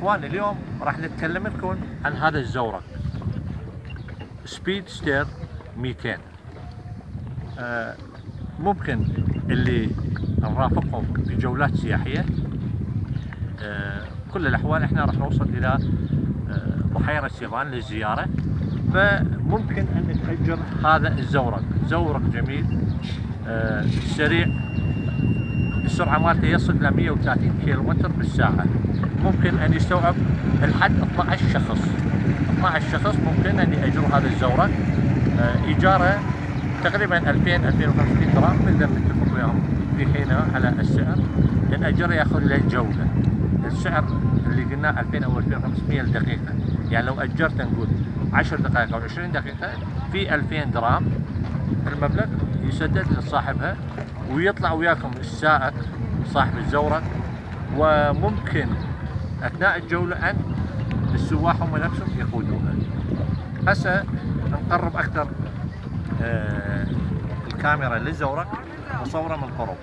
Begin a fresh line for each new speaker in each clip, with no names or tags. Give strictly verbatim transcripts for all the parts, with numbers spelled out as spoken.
اخوان اليوم راح نتكلم لكم عن هذا الزورق سبيد ستير مئتين. آه ممكن اللي نرافقهم بجولات سياحية. آه كل الاحوال احنا راح نوصل الى آه بحيرة سيبان للزيارة، فممكن ان نتأجر هذا الزورق. زورق جميل آه سريع، السرعة مالته يصل إلى مئة وثلاثين كيلومتر بالساعة. ممكن أن يستوعب الحد اثني عشر شخص. اثني عشر شخص ممكن أن يأجروا هذا الزورق. إيجاره تقريبا ألفين ألفين وخمسمئة درهم، نقدر نتفق وياهم في حينها على السعر، لأن أجره ياخذ له جولة. السعر اللي قلناه ألفين أو ألفين وخمسمئة لدقيقة، يعني لو أجرت نقول عشر دقائق أو عشرين دقيقة في ألفين درهم، المبلغ يسدد لصاحبها ويطلع وياكم السائق صاحب الزورق. وممكن اثناء الجوله ان السواح هم نفسهم يقودوها. هسه نقرب اكثر آه الكاميرا للزورق وصوره من قرب.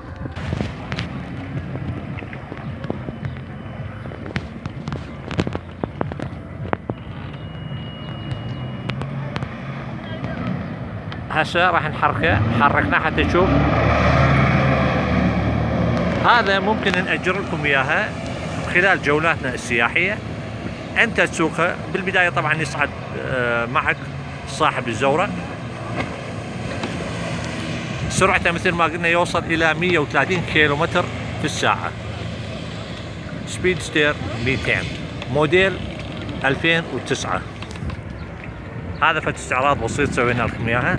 هسه راح نحركه، حركناه حتى تشوف. هذا ممكن نأجر لكم اياها خلال جولاتنا السياحية. انت تسوقها بالبداية، طبعا يصعد معك صاحب الزورق. سرعته مثل ما قلنا يوصل الى مئة وثلاثين كيلومتر في الساعة. سبيد ستير مئتين موديل ألفين وتسعة. هذا فت استعراض بسيط سوينا لكم اياها.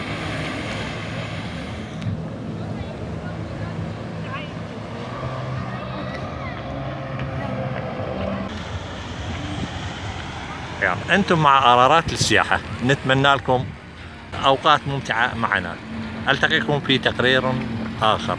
انتم مع قرارات للسياحة، نتمنى لكم اوقات ممتعة معنا. التقيكم في تقرير اخر.